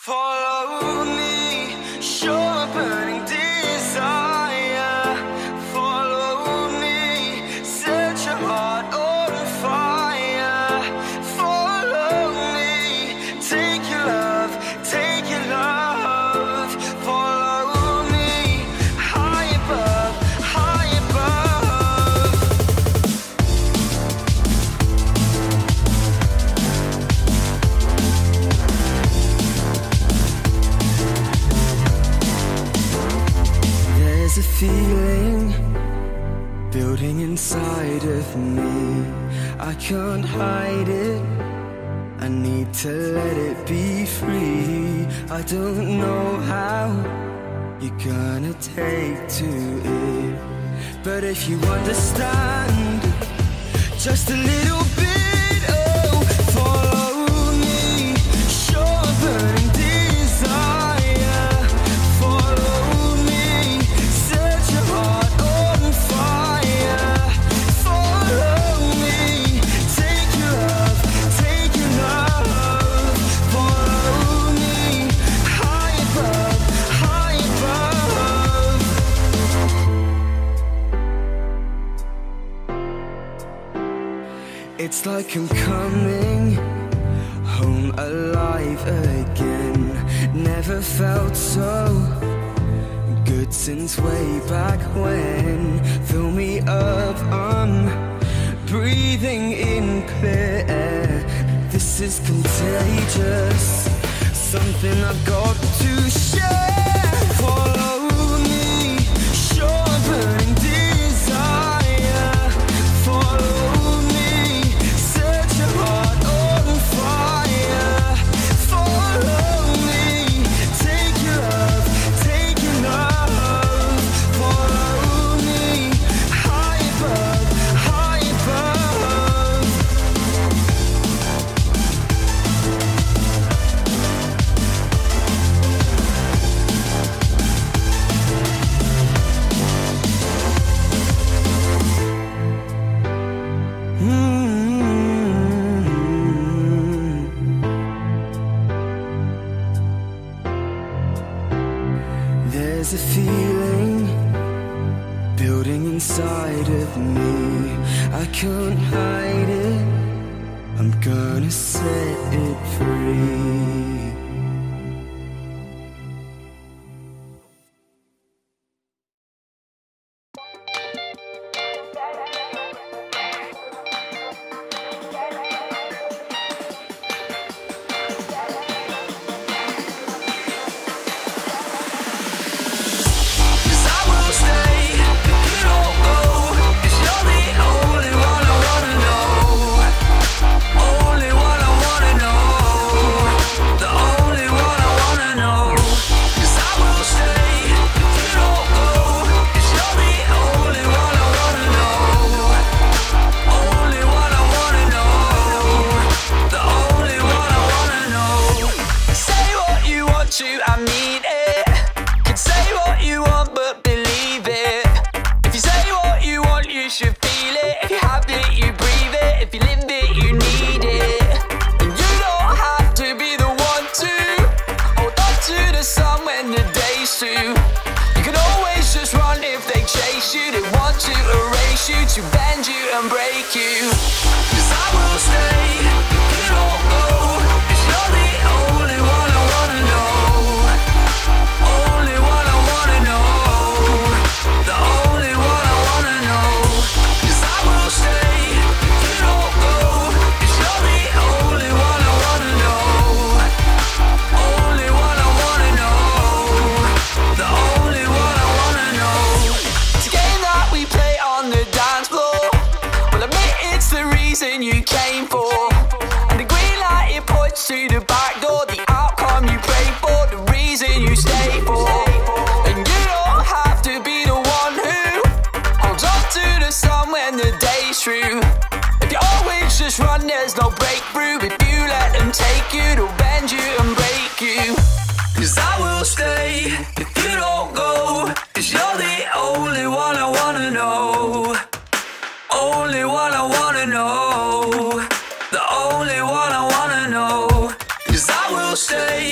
Follow me, show a burning desire. Follow me, set your heart on fire. Follow me, take your love, take your love. Follow me, high above, high above. There's a feeling building inside of me. I can't hide it, I need to let it be free. I don't know how you're gonna take to it, but if you understand just a little bit, oh, follow me, show a burning desire. Follow me, set your heart on fire. Follow me, take your love, take your love. Follow me, high above, high above. It's like I'm coming home alive again. Never felt so good since way back when. Fill me up, I'm breathing in clear air. This is contagious, something I've got to share. Follow me, show a burning desire. Follow me, set your heart on fire. Follow me, take your love, take your love. Follow me, high above, high above. There's a feeling building inside of me. I can't hide it, I'm gonna set it free.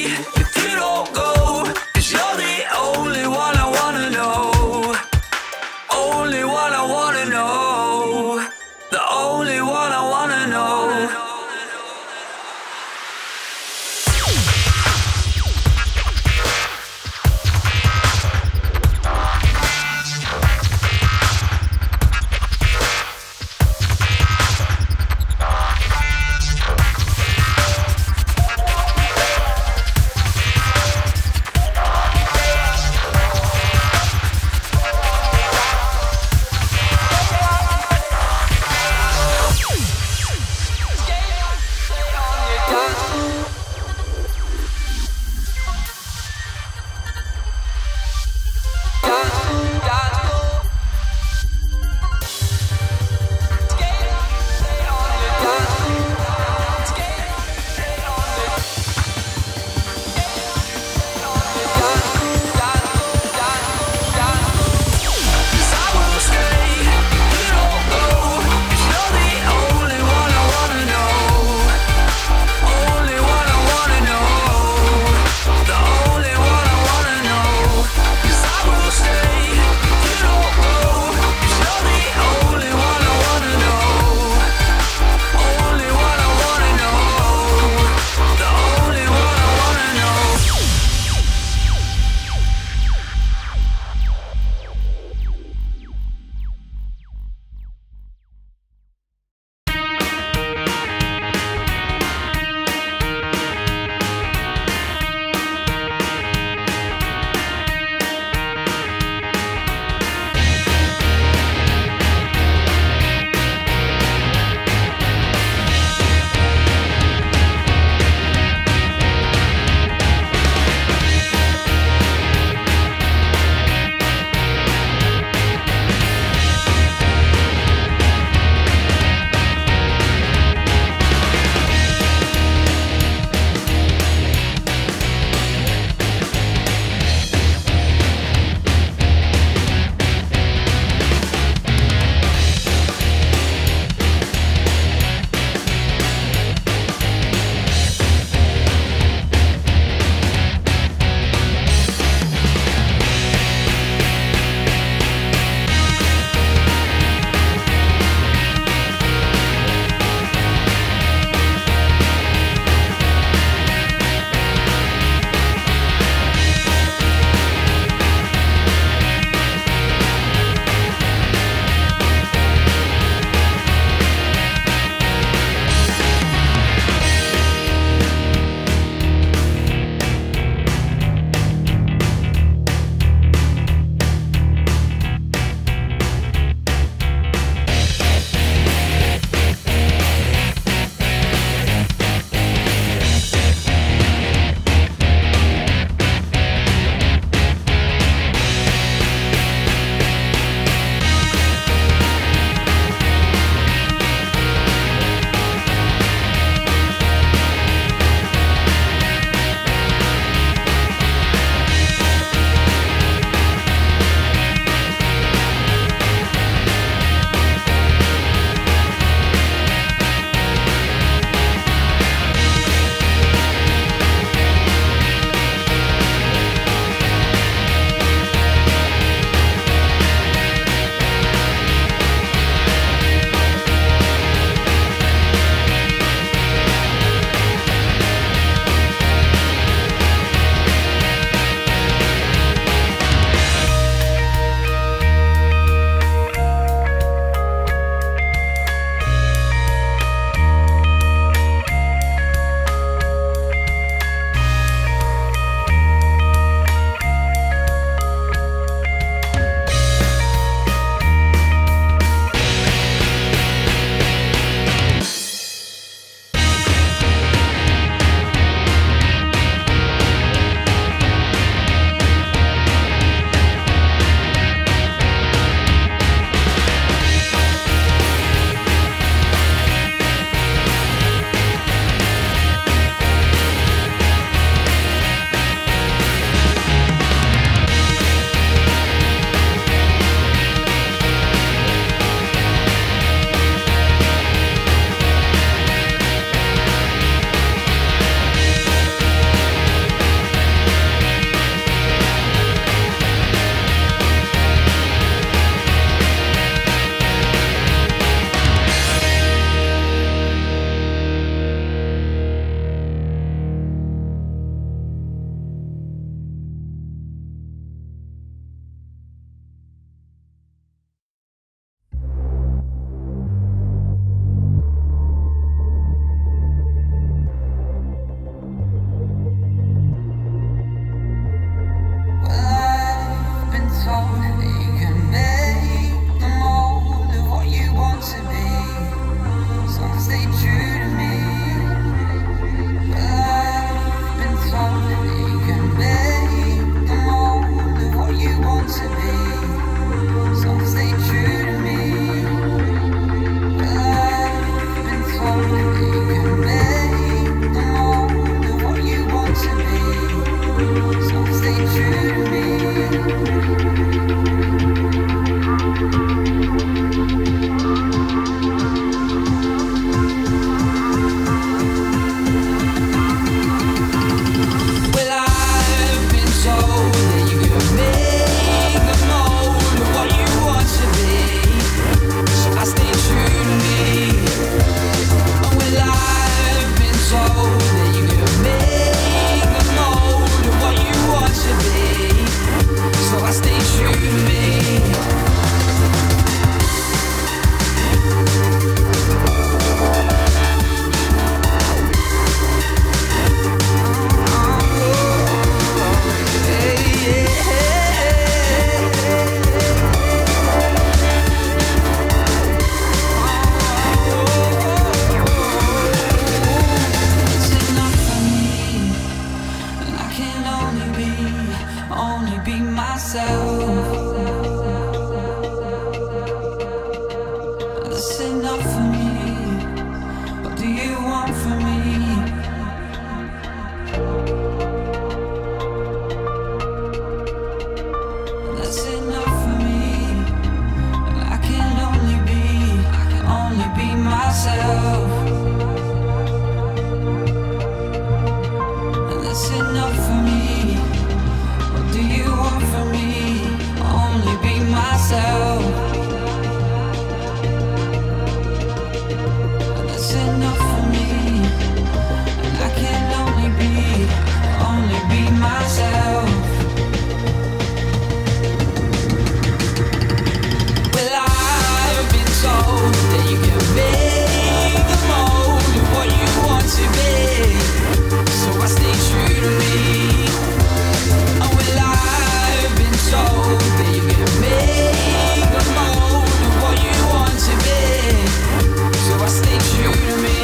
if you don't go, 'cause you're the only one I wanna know. Only one I wanna know. The only one I wanna know. can only be myself. That's enough for me. What do you want from me? That's enough for me. I can only be myself. That's enough for me. What do you want from me? Only be myself. That's enough for me. And I can only be myself. Well, I've been told that you can make the mold of what you want to be. So I stay true to me. Oh, well, I've been told that you can make the mold of what you want to be. So I stay true to me.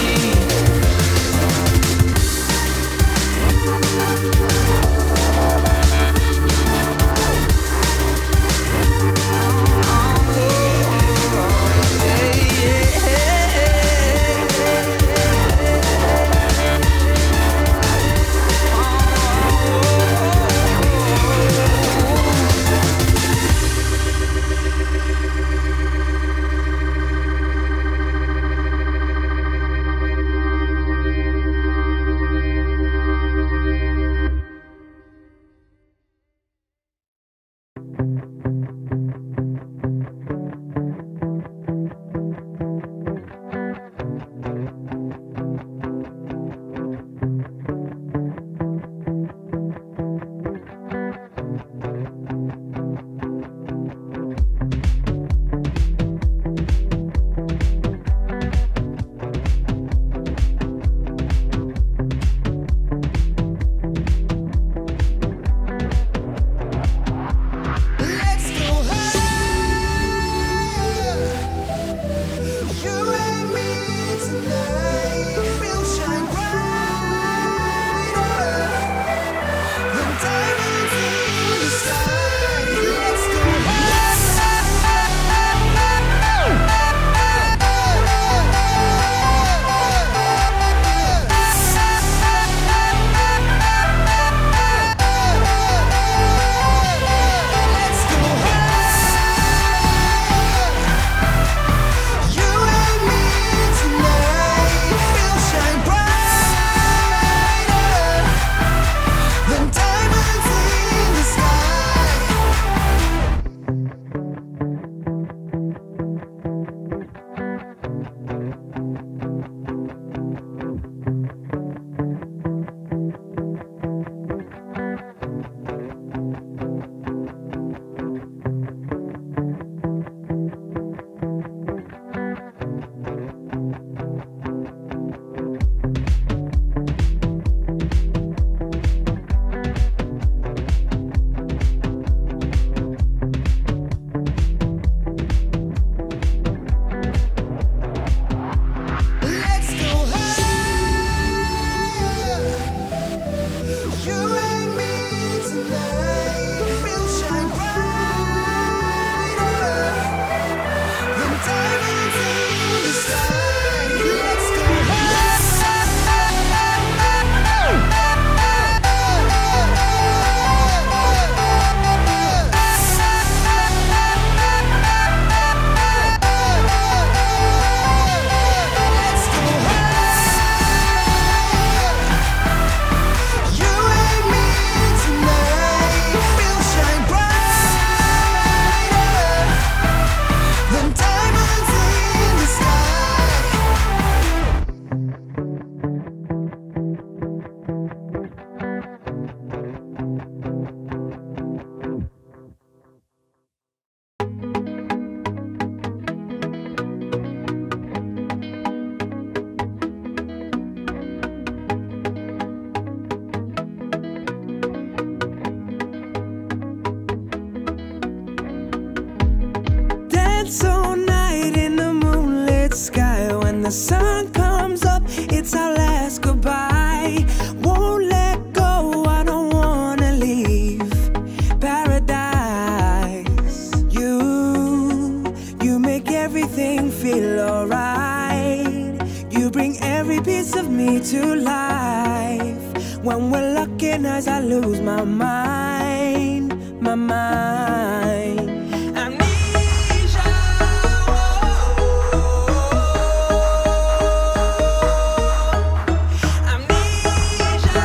sun comes up, it's our last goodbye. Won't let go, I don't want looking as I lose my mind, my mind. Amnesia, amnesia.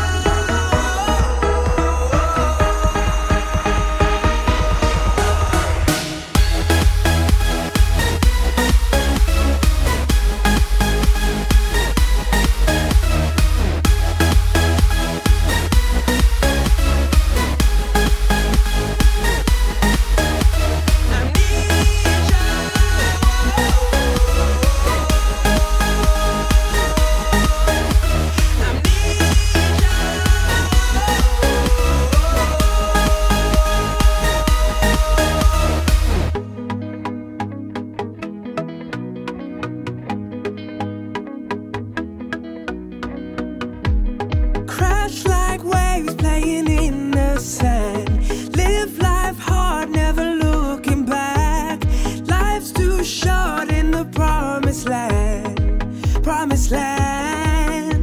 Crash like waves playing in the sand. Live life hard, never looking back. Life's too short in the promised land, promised land.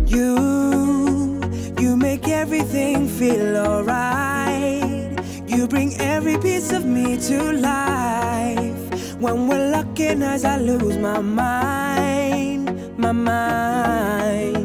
You make everything feel alright. You bring every piece of me to life. When we're looking as I lose my mind, my mind.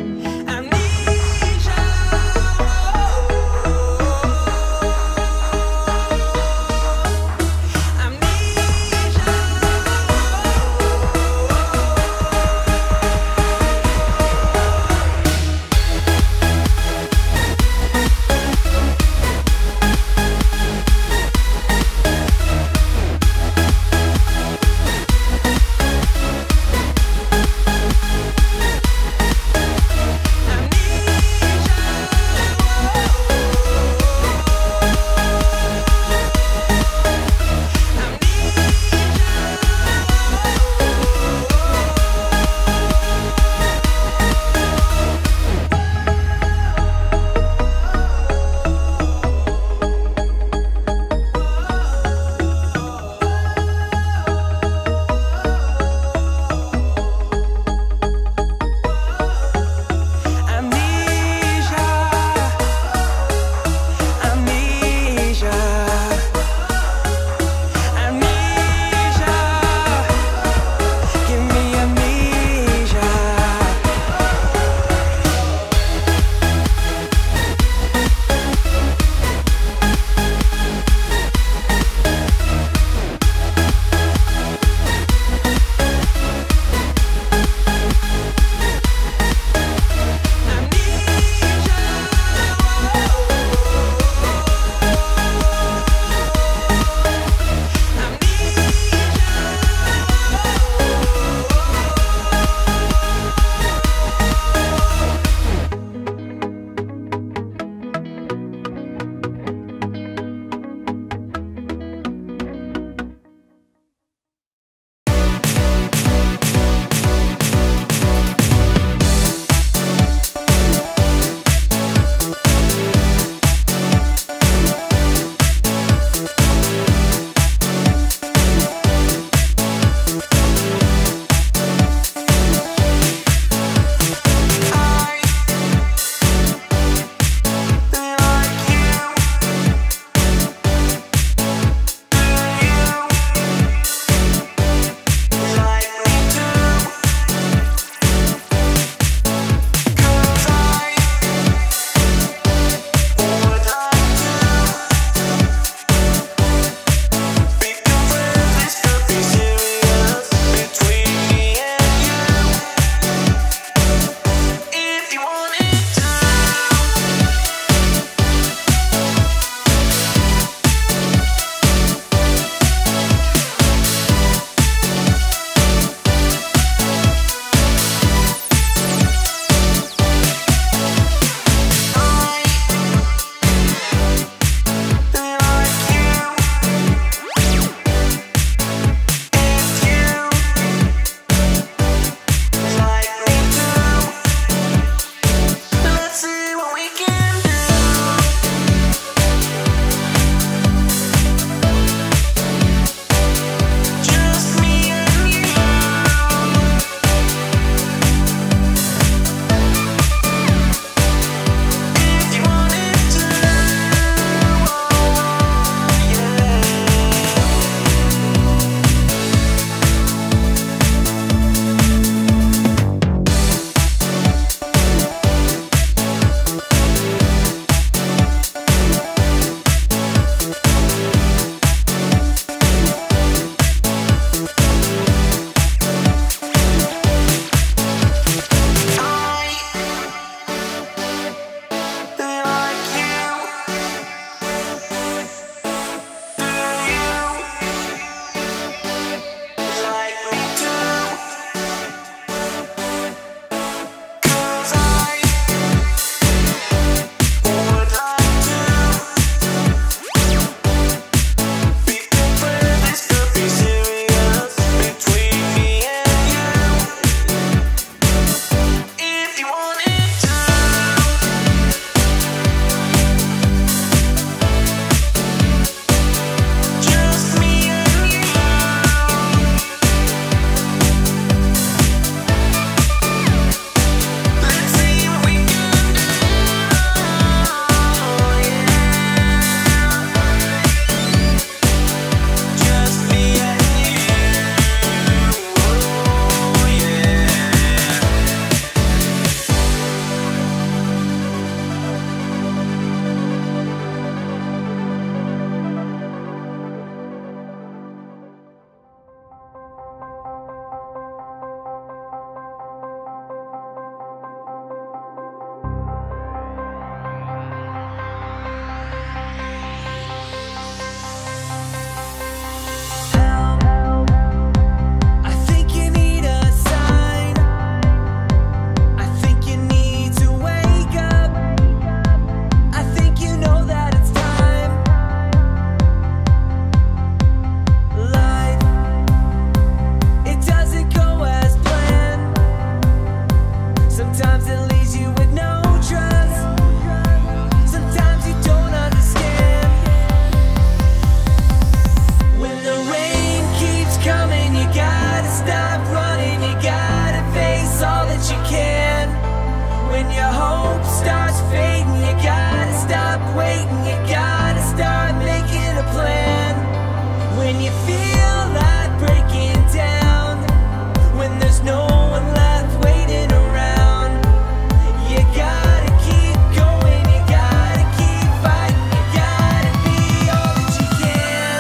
waiting, you gotta start making a plan. When you feel like breaking down, when there's no one left waiting around, you gotta keep going, you gotta keep fighting, you gotta be all that you can.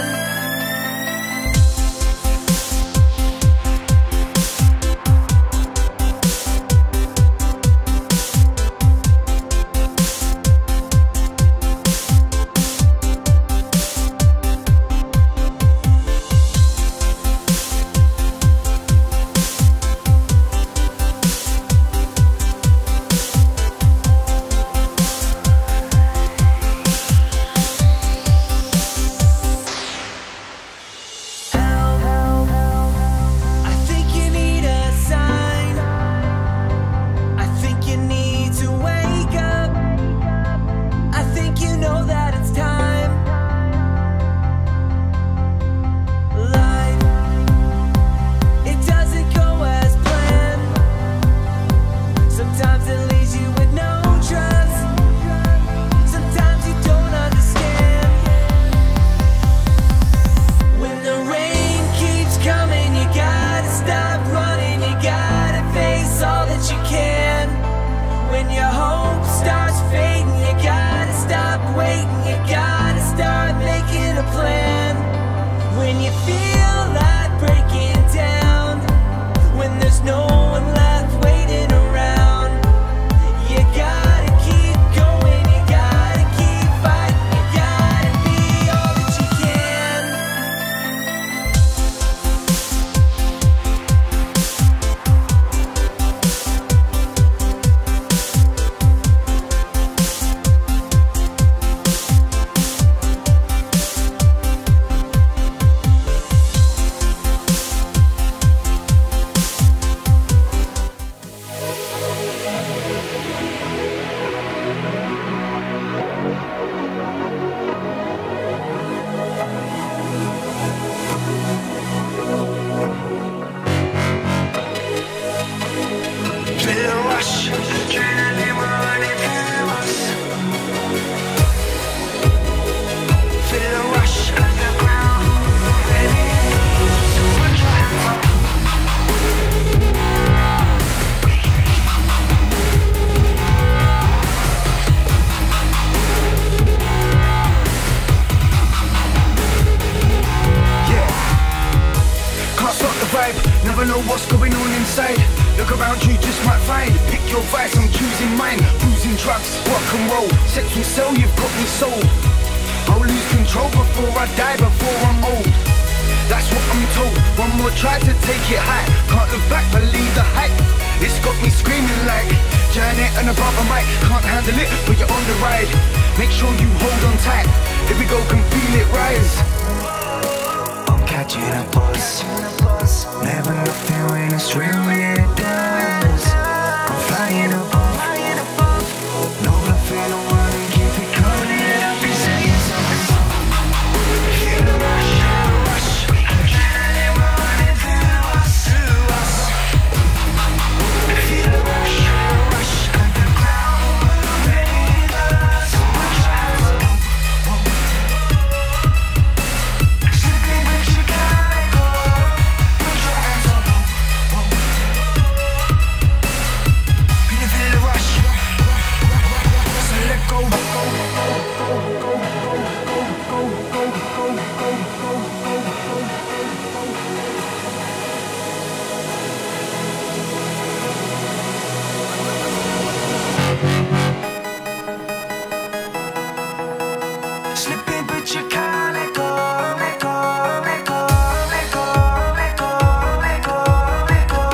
When you feel like breaking down, when there's no one left waiting around, you gotta keep going, you gotta keep fighting, you gotta be all that you can. Never know what's going on inside. Look around you, just might find. Pick your vice, I'm choosing mine. Boozing, drugs, rock and roll. Sex and sell, you've got me sold. I'll lose control before I die, before I'm old. That's what I'm told. One more try to take it high. Can't look back, believe the hype. It's got me screaming like Janet and a brother Mike. Can't handle it, but you're on the ride. Make sure you hold on tight. Here we go, can feel it rise. I'm catching a buzz. Never nothing when it's real, yeah it does. I'm flying above. No bluffing, no running, keep it coming. And I've been saying something. Feel the rush, adrenaline running through us. Feel the rush, underground moving us. Simply but you gotta go. Slipping, but you can't let go, let go, let go, let go, let go, let go, let go.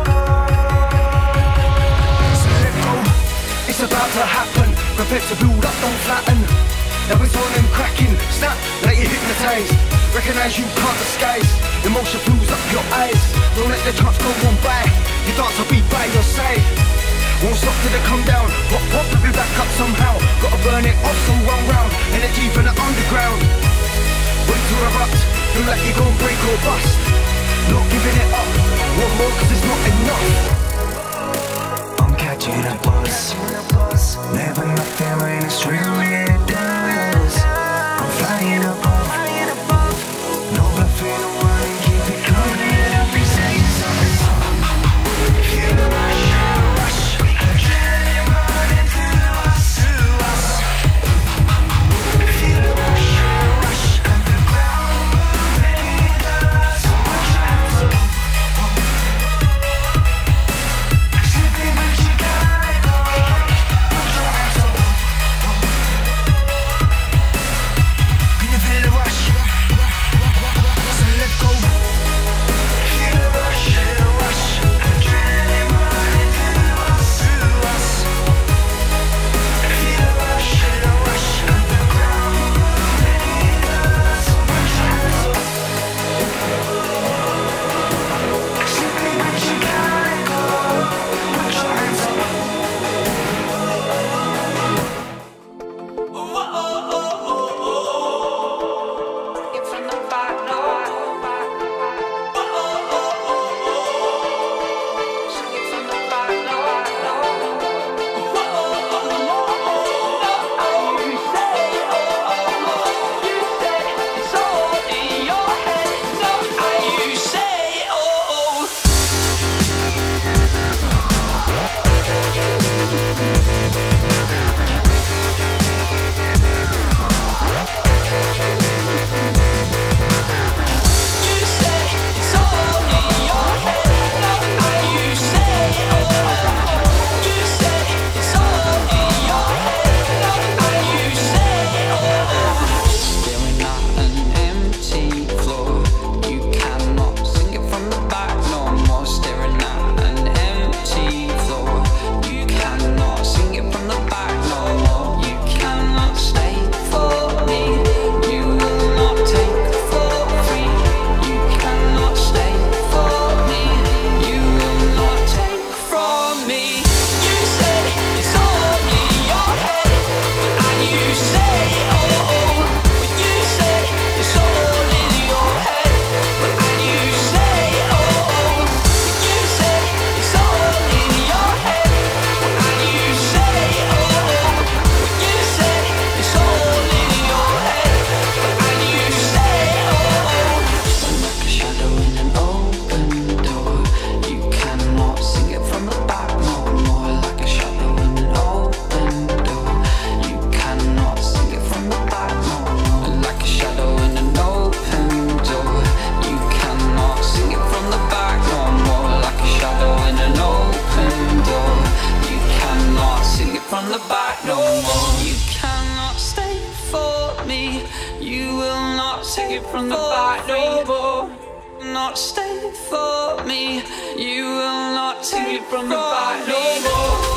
So let go. It's about to happen. Prepare to build up, don't flatten. Now it's on and cracking. Snap, like you're hypnotized. Recognize you can't disguise. Emotion fills up your eyes. Don't let the chance go on by. You dance, I'll be by your side. Won't stop till they come down. Pop, pop, we'll be back up somehow. Gotta burn it off, so round. Energy from the underground. Wait to erupt. Feel like you're gon' break or bust. Not giving it up. One more, cause it's not enough. I'm catching a buzz. Never nothing when it's real, yeah it does. You will not take it from the back no more. Not stay for me. You will not take it from the back no more.